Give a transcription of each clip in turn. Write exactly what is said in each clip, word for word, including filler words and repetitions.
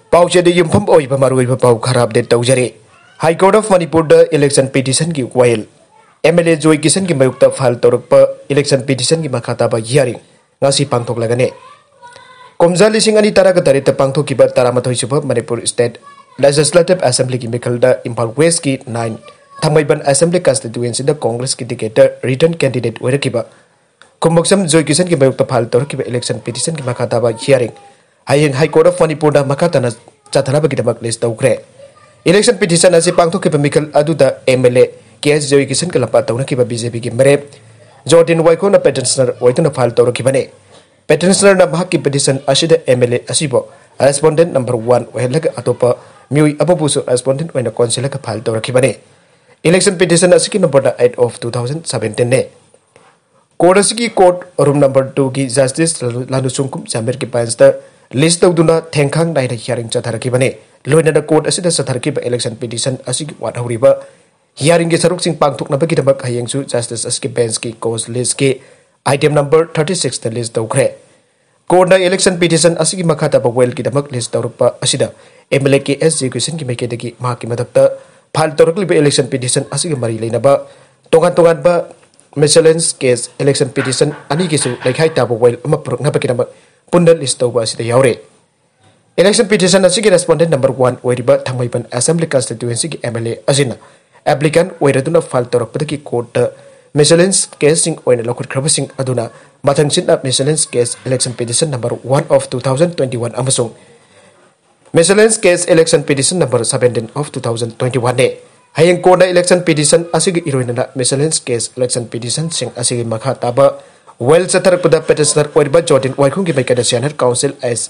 Pauchedi Yumpham Oiba Maruiba Pau Kharab de Taujare. High Court of Manipur the election petition ki while M L A Joykishan ki Mayokta file tourkpa election petition ki makha ba hearing ngasi pangthok lagane. Komja lising ani taraga tarita pangthokkiba taramathoi suba Manipur State Legislative Assembly ki Mikhalda Imphal West ki nine Thamaiban Assembly constituency the Congress ki ticketer written candidate oirakiba Kumboksam Joykishan ki Mayokta file tourkiba election petition ki makha ba hearing Hayeng High Court of Manipur da makha tana chtlamle ki damak list toukhre election petition asi pangthokkiba Mikhal aduda M L A Joykishan ka lapa taunakkiba B J P ki mere Jordan Waiko na petitioner oituna file tourakibane petitioner na bahaki petition asida M L A asibo respondent number one ohelaga atopa miui ababusu respondent oina consular ka file tourakibane election petition asiki number eight of two thousand seventeen ne court asiki court room number two ki justice Lanusungkum Jamir ki pansta list tawduna thengkhang dai hearing chatharakibane loina da court asida satharkiba election petition asiki wadhuriba hearing ke saruk sing pangthoknaba ki damak hayengsu justice aski bench ki cause list ke item number thirty-six the list toukhre court na election petition asigi makha ta well ki damak list tawrpa asida M L A ke Joykishan ki meke dagi ma ki madakta file tawrkliba election petition asigi mari leinaba tongan tongan ba miscellaneous case election petition ani ki su lekhai ta well ama purukna ba ki damak punna list tawba asida yaure election petition asigi respondent number one oiriba Thamaiban Assembly constituency ki M L A asina applicant oiraduna file tawrkpadagi court miscellaneous case sing oina lokhutkhaba sing aduna mathangsin up miscellaneous case election petition number one of two thousand twenty-one amasung miscellaneous case election petition number seventeen of two thousand twenty-one ne hayeng court election petition asigi iroina miscellaneous case election petition sing asigi makha taba well satharpada petitioner oiriba Jordan Waikung ki maikada senior council as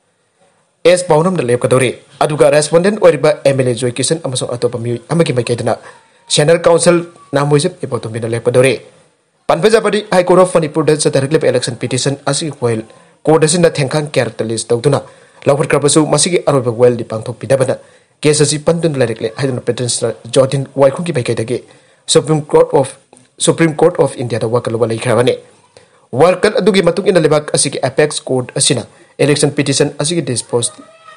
S Paunam da lepkadore aduga respondent oiriba M L A Joykishan amasung atopa miui amaki maikadana senior council namoisip ipotumbina lepkadore panpajapadi High Court of Manipur da satharklip election petition asigi well court asina thengkhang cartelist tawduna lawhutkrabasu masigi aroba well di pangthok pidabana case asi pandun larekle haiduna petitioner Jordan Waikung ki maikadagi Supreme Court of Supreme Court of India da wakaloba leikhrabane warkan adugi matung ina lebak asigi apex court asina election petition asigi disposed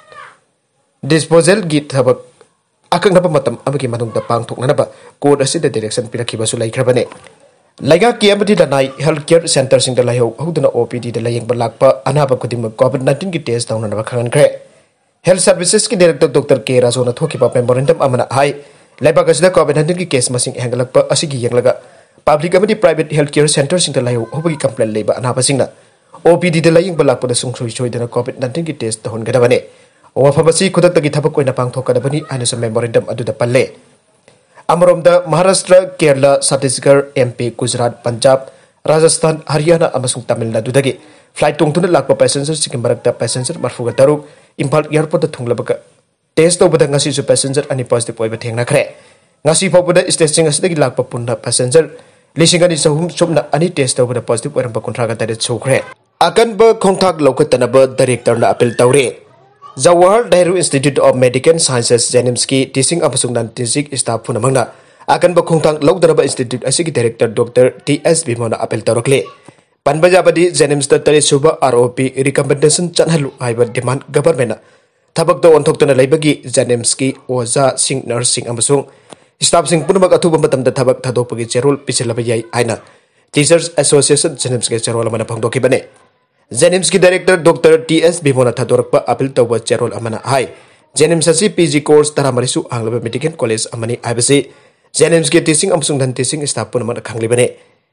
disposal gi thabak akang napa matam amagi manung da pangthoknaba court asida direction pirakhiba su laikhrabane laiga ki amati da nai healthcare center sing da Laihou houduna O P D da Layengba Lakpa anaba khudingmk COVID nineteen ki test taunanaba khnghnkhre health services ki director Doctor K Razona thokhiba memorandum amana hai laiba gasida COVID nineteen ki case masing hengalakpa asigi yenglaga public amati private healthcare center sing da Laihou hobagi complaint leiba anaba singna O P D da Layengba Lakpa da sungsoi choidana COVID nineteen ki test tahon gadabane wafabasi khudktagi thabak oina pangthokadabani aina memorandum aduda palle Amaromda Maharashtra Kerala Chhattisgarh M P Gujarat Punjab Rajasthan Haryana amasung Tamil Nadu dagi flight tungtuna lakpa passenger sikim barakta passenger marfuga taruk Imphal airport da thunglabaka test tawbada ngasi su passenger ani positive oiba thengnakhre ngasi fawbada staging asidagi lakpa punna passenger lisingani sahum chumna ani test tawbada positive oiramba kontraga tare chokre akanba khongthak lokatnaba director na appeal tawre Jawahar Nehru Institute of Medical Sciences Janimski teaching amasung nan teaching staff funamangna akan ba khongthang lokdaraba institute asigi director Doctor T S Bhimona appeal tawrakle panbajabadi Janims da tare suba R O P recommendation chanhalu haiba demand government thabak do onthoktuna leibagi Janimski oza sing nursing amasung staff sing punamak athuba matam da thabak thadokpagi cherol pichilaba yai aina Teachers Association Janimski cherol amana phangdokibane Janimski director Doctor T S Bhimona thadorakpa appeal tawba cherol amana hai Janims asi P G course taramarisu anglaba medical college amani aibase Janimski teaching amsung dan teaching staff punamana khanglibane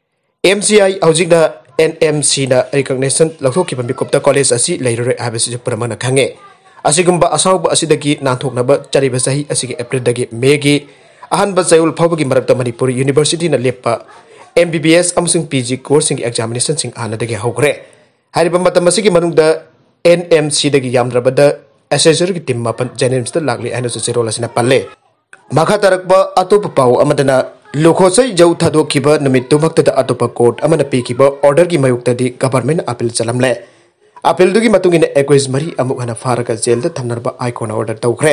M C I hojikna N M C na recognition lathokhiba Mayokta college asi leirore aibase punamana khange asigumba asawba asidagi nanthoknaba chariba sahi asigi April dagi May gi ahanba chayul phawbagi marakta Manipur University na lepa M B B S amsung P G course sing examination sing anadagi hawkre hariba matam asigi manungda N M C dagi yamrabada assessor ki team mapan Janims da lagli ana su cherol asina palle makha tarakba atopa pau amadana Lukhosei Zou thadokkhiba Numitta Govt.na da atopa court amana pikiba order ki Mayokta di government appeal chtlamle appeal dugi matungina Accuse mari amuk hnna faraga jail da thmnaba icon order toukhre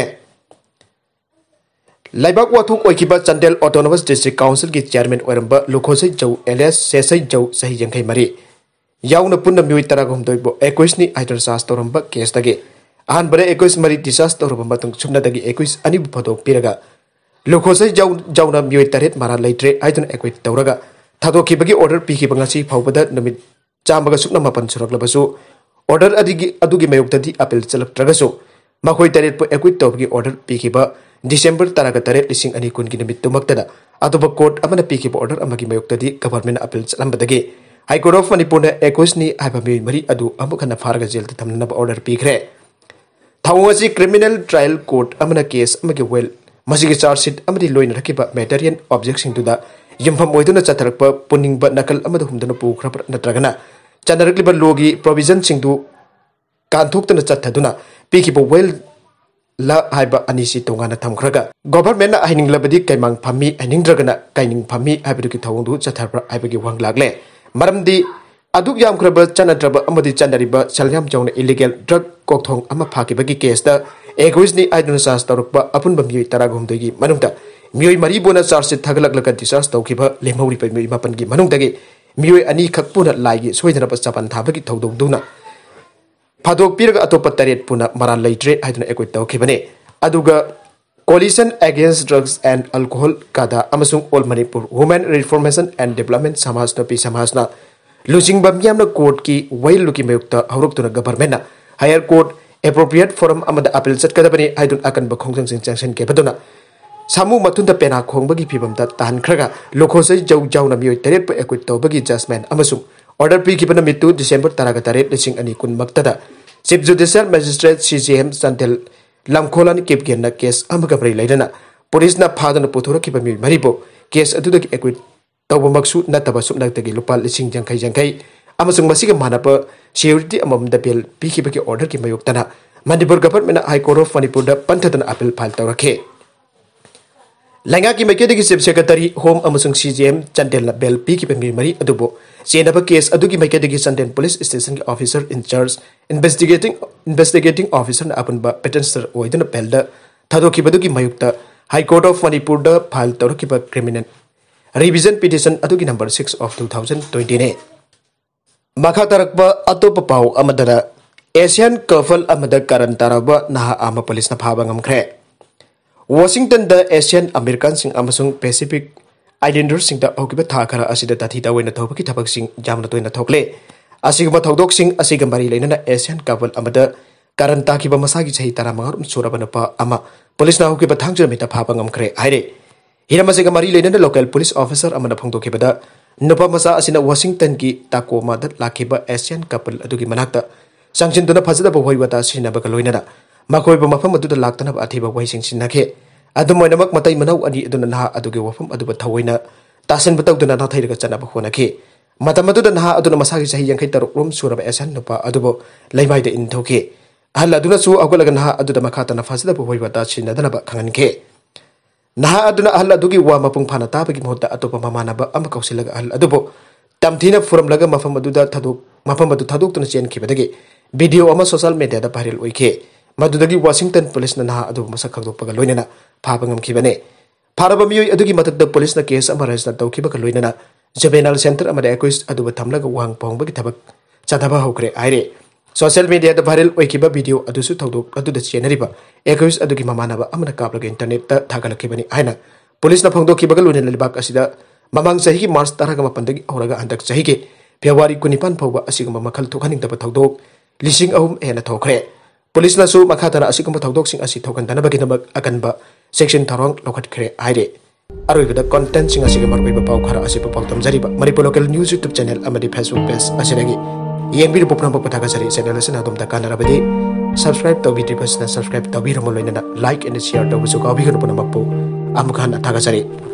Laibak wathuk oikiba Chandel Autonomous District Council ki chairman oiramba Lukhosei Zou alias Sesai Zou sahi yangkhai mari yauna punna miui taragum doibo Accuse ni idol sas toramba case dagi ahan bare Accuse mari discharge tawraba matung sumnadagi Accuse ani bu photo piraga Lukhosei Zou Zouna mioi taret mara leitre haiduna Accuse tawraga thadokkhiba order pikhiba ngasi phawbada numit chamaga sukna mapan suraklabasu order adigi adugi Mayokta di appeal chalaktragasu makhoi taret pu Accuse tawbagi order pikhiba December taraga taret lising ani kun gi numit tumaktada atoba court amana pikhiba order amagi Mayokta di government appeal chalambadagi High Court of Manipur na Accuse ni haiba mioi mari adu amuk hnna faraga jail ta thmnaba order pikre Thawasi criminal trial court amana case amagi well masigi charge sheet amadi loina rakiba material objects into yumpham oiduna chatharakpa puningba nakal amada humdana pukhra natragana chanarakliba logi provision singdu kanthokna chathaduna pikiba well la haiba anisi tongana thamkhraga government na hininglabadi kaimang phami hiningdragana kaining phami haibuki thawungdu chatharpa haibagi wanglagle maramdi aduk yam khraba chanadraba amadi chanariba salyam jawna illegal drug kokthong ama phakibagi case da Accuse ni haiduna charge tawrukpa apunba mioi taragumdagi manungta mioi mari bona charge sheet thagalaklaka discharge tawkhiba lemhori pai mioi mapan gi manungdagi mioi ani khakpuna laigi soidana pa chapan thabagi thodongduna phadok piraga atopa taret puna maran leitre haiduna Accuse tawkhibane aduga coalition against drugs and alcohol kada amasung all Manipur women reformation and development samaj na pi samajna losingba myamna court ki wail luki Mayokta hauruktuna government na higher court appropriate forum amada appeal chatkadabani haidun akan ba khongjang sing sanction ke baduna samu matunda pena khongbagi phibamta tankhraga Lukhosei Zou Zouna mioi taret pa Accuse tawbagi judgment amasung order pi kibana mitu December taraga taret lising ani kun maktada chief judicial magistrate C J M Santel lamkholani kepgenna case amaga brai laidana police na phadana puthora kiba mioi maribo case adudagi Accuse tawbamaksu nataba sumnaktagi lupa lising jangkai jangkai amasung masiga manapa security amam da bill pikibaki order ki Mayokta na Manipur government High Court of Manipur da panthadana appeal file tawrakhe Lainga ki maikedi chief secretary home amasung C J M Chantel na bill pikibi mari adubo chenaba case adugi maikedi Chantel police station ki officer in charge investigating investigating officer na apunba petitioner oiduna bill da thadokkhiba dugi Mayokta High Court of Manipur da file tawrakhiba criminal revision petition adugi number six of two thousand twenty ne makha tarakba atopa pau amadara Asian couple amada karan taruba Naha ama police na faba ngmkhre Washington da Asian American sing amasung Pacific Islander sing da hokiba thakara asida tathi da wena thobaki thabak sing jamna toina thokle asigba thodok sing asiga mari leina Asian couple amada karan takiba masagi chahi taramar surabana pa ama police na hokiba thangja mita faba ngmkhre haire hiramasiga mari leina local police officer amana phongdokibada nupa masa asina Washington ki Tacoma da lakiba Asian couple adugi manakta sanction duna fajadaba hoiwata sinaba kaloina makhoi ba mafam adu da laktana athiba waising sinakhe adumoinamak Matei Manao ani aduna Naha adugi wafam aduba thawoina tasen batawduna na thairaga chanaba honakhe matamadu da Naha aduna masagi sahi yankai taruk rom suraba Asian nupa adubo laimai da inthoke hal aduna su agolaga Naha aduda makhata na fajadaba hoiwata sinadana ba khanghnkhre Naha aduna hal adugi wa mapung phana tabagi mohta atopa mamanaba ama kausilaga hal adubo tamthina forum laga mafam aduda thaduk mafam adu thaduk tuna chen khibadagi video ama social media da viral oike madudagi Washington police na Naha adu masak khagdokpaga loinana phaba ngamkhibane pharaba mioi adugi matakda police na case ama register tawkhiba loinana juvenile center amada Accuse aduba thamlaga wang pongbagi thabak chathaba hokre aire social media da viral oikiba video adusu thodok aduda chenariba Accuse adugi mamanaba amana kaplaga internet ta thagalakhibani aina police na phongdokhiba loinana libak asida mamang sahi March taraga mapandagi auraga andak sahi ke February twenty-five phawba asiguma makhal thokhaningdaba thodok lising ahum ena thokre police na su makhatana asiguma thodok sing asi thokantanaba kinabak akanba section tharong lokhatkre aire aroibada content sing asiga marbai pau khara asi pau tamjariba Manipur local news YouTube channel amadi Facebook page asinagi yengbi popna popathaga sari channel asina dum ta kanarabadi subscribe to video pasna subscribe to biro moloina like and share to busu ka bigano pona mapu amuk hnna thaga sari